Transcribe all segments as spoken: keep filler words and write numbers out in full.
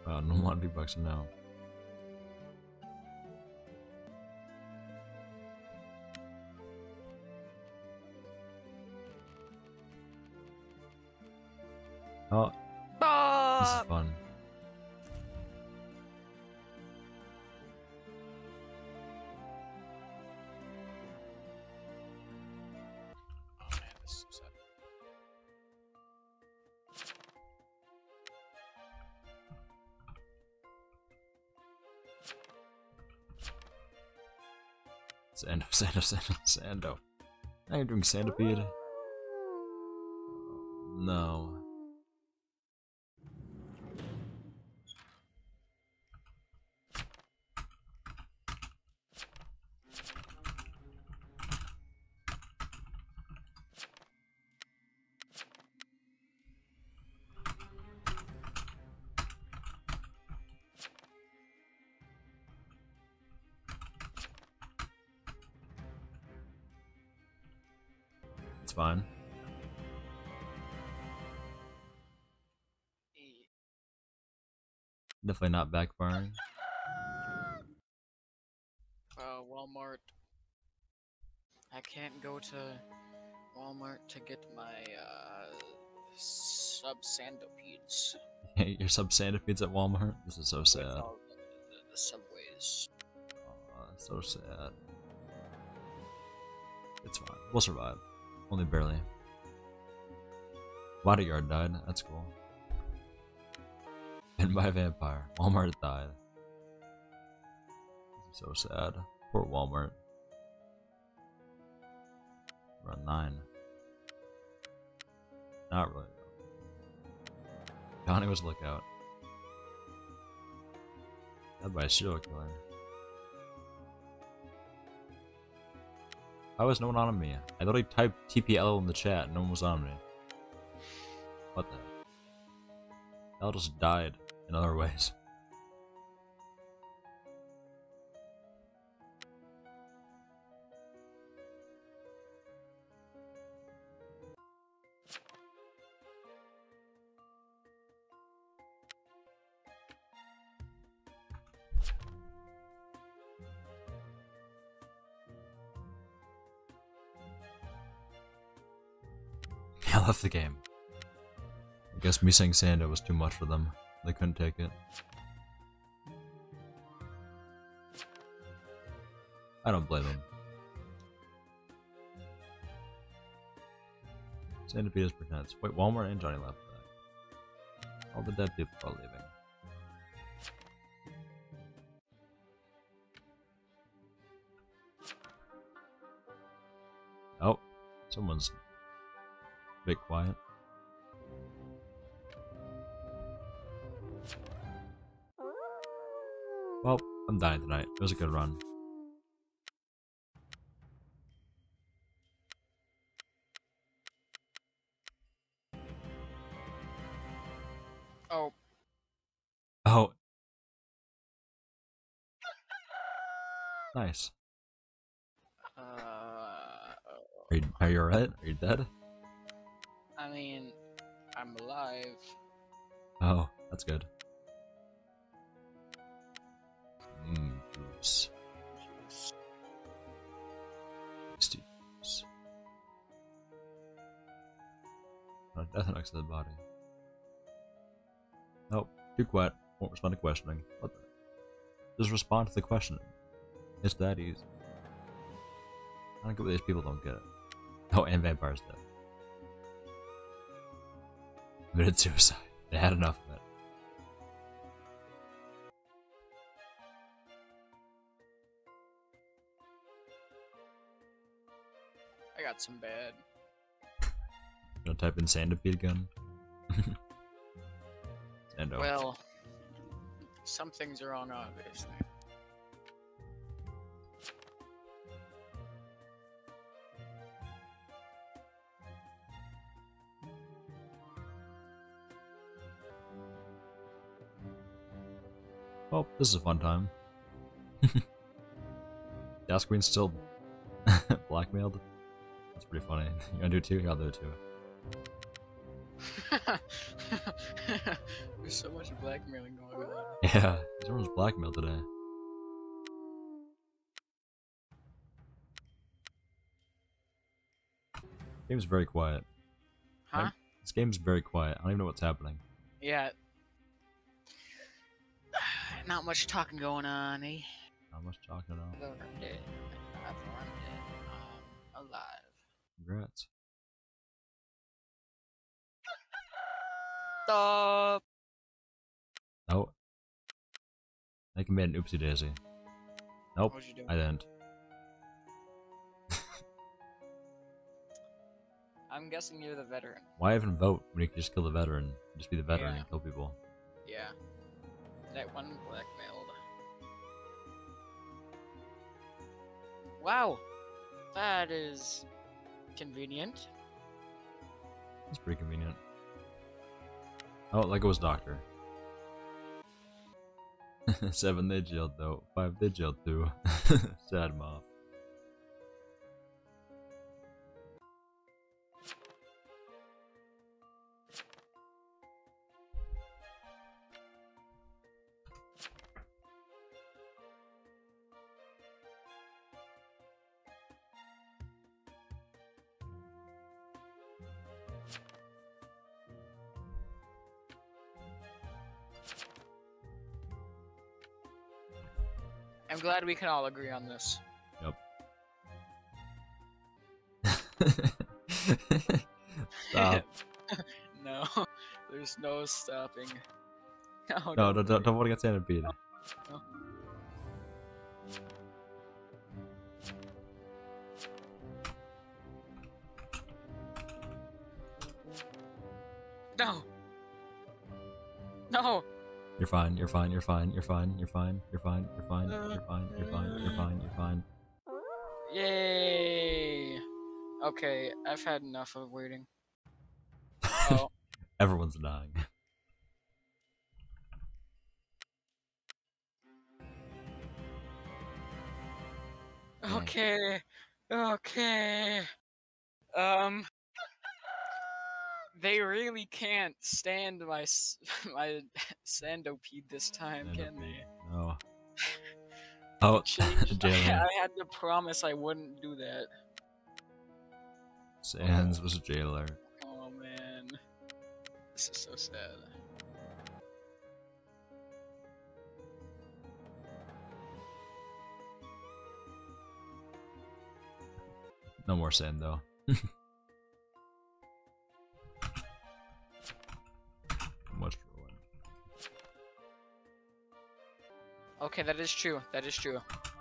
Uh, no more V-Bucks now. Oh, this is fun. Oh man, this is so sad. Sando, Sando, Sando, Sando. Now you're doing Sandipede? No. It's fine. Definitely not backfiring. Uh, Walmart. I can't go to Walmart to get my uh, sub Sandopedes. Your sub Sandipedes at Walmart? This is so sad. All the, the, the subways. Aw, so sad. It's fine. We'll survive. Only barely. Bodyguard died. That's cool. And by a vampire. Walmart died. This is so sad. Poor Walmart. We're on nine. Not really. Johnny was lookout. Dead by a serial killer. Why was no one on me? I literally typed T P L in the chat and no one was on me. What the heck? L just died in other ways. I left the game. I guess me saying Sando was too much for them. They couldn't take it. I don't blame them. Sandipede is pretends. Wait, Walmart and Johnny left that. All the dead people are leaving. Oh, someone's a bit quiet. Well, I'm dying tonight. It was a good run. Oh. Oh. Nice. Uh, Are you, are you alright? Are you dead? I mean, I'm alive. Oh, that's good. Mmm, juice. Juice. Tasty juice. Oh, death next to the body. Nope, too quiet. Won't respond to questioning. What the? Just respond to the questioning. It's that easy. I don't get why these people don't get it. Oh, and Vampire's dead. Committed suicide. They had enough of it. I got some bad. You wanna type in Sandipede gun? Sando. Well, some things are wrong, obviously. Oh, this is a fun time. Gas Queen's still blackmailed. That's pretty funny. You wanna do it too? I'll do it too. There's so much blackmailing going on. Yeah, everyone's blackmailed today. Game's very quiet. Huh? Like, this game's very quiet. I don't even know what's happening. Yeah. Not much talking going on, eh? Not much talking at all. Hello, I'm dead. I'm dead. Um, alive. Congrats. Stop. Oh. I committed an oopsie daisy. Nope, What'd you do? I didn't. I'm guessing you're the veteran. Why even vote when you can just kill the veteran? Just be the veteran Yeah. and kill people. Yeah. That one blackmailed. Wow. That is convenient. It's pretty convenient. Oh, like it was Doctor. Seven they jailed though. Five they jailed too. Sad moth. I'm glad we can all agree on this. Yep. Stop. No, there's no stopping. No, No, don't, don't, don't want to get centipede. No. No. No. You're fine, you're fine, you're fine, you're fine, you're fine, you're fine, you're fine, you're fine, you're fine, you're fine, you're fine. Yay. Okay, I've had enough of waiting. Oh. Everyone's dying. Okay. Okay. Um. They really can't stand my s- my Sandopede this time, can they? No. Oh, Changed. I, Jailer. I had to promise I wouldn't do that. Sans was a jailer. Oh man, this is so sad. No more sand though. Much ruin. Okay, that is true. That is true.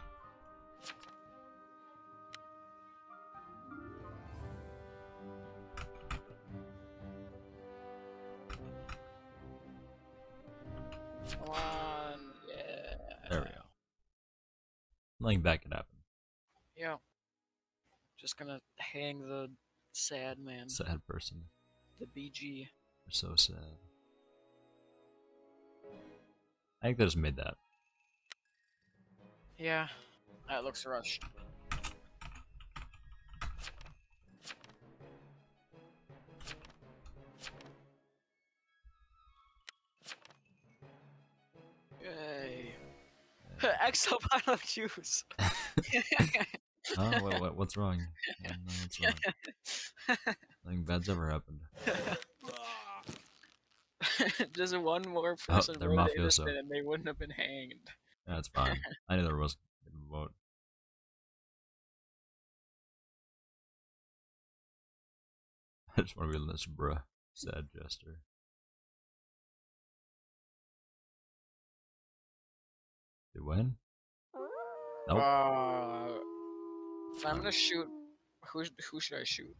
Come on, yeah. There we go. Nothing bad can happen. Yeah. Just gonna hang the sad man. Sad person. The B G. They're so sad. I think they just made that. Yeah. That looks rushed. Yay. Exo bottle of juice. Oh, what, what, what's wrong? I don't know what's wrong. Nothing bad's ever happened. Just one more person Oh, they're voted mafioso. innocent and they wouldn't have been hanged. That's fine. I knew there was a vote. I just want to be this bruh. Sad jester. They win? Nope. Uh, I'm gonna shoot. Who who should I shoot?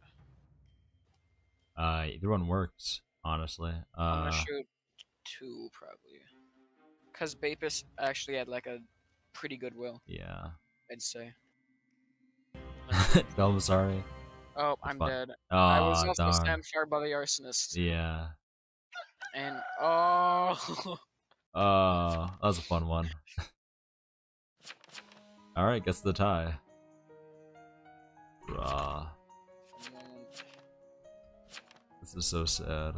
Uh, either one works, honestly. Uh, I'm gonna shoot two probably. Cause Bapus actually had like a pretty good will, yeah. I'd say. Tell him sorry. Oh, It's I'm fine. dead. Oh, I was also darn. Samphire by the arsonist. Yeah. And oh, Oh, that was a fun one. Alright, gets the tie. Bruh. This This is so sad.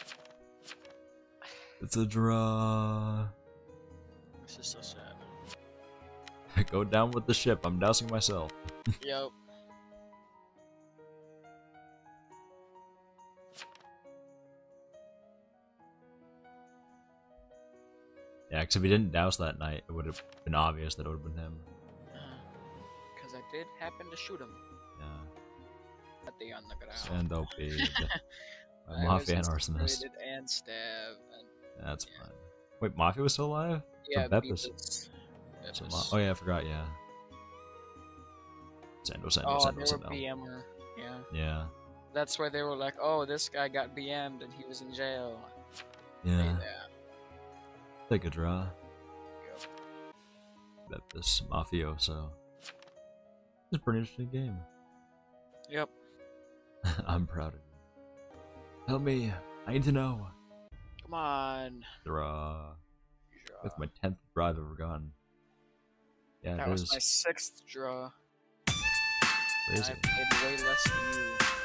It's a draw. This is so sad. Go down with the ship. I'm dousing myself. Yep. Yeah, because if he didn't douse that night, it would have been obvious that it would have been him. Because I did happen to shoot him. Yeah. At the on the ground. Stand up, babe. I Mafia was and arsonist. incinerated and stabbed. And, That's yeah. fine. Wait, Mafia was still alive? yeah, Beppis. Beepus. So Beppis. Ma- oh yeah, I forgot. Yeah. Sando, Sando, Oh, Sando, they were Sando. B M er. Yeah. Yeah. That's why they were like, oh, this guy got B M'd and he was in jail. Yeah. Say that. Take a draw. Yep. Beppis, Mafioso. It's a pretty interesting game. Yep. I'm proud of you. Help me. I need to know. Come on. Draw. Draw. That's my tenth draw I've ever gotten. Yeah, That it was is. my sixth draw. Crazy. I played way less than you.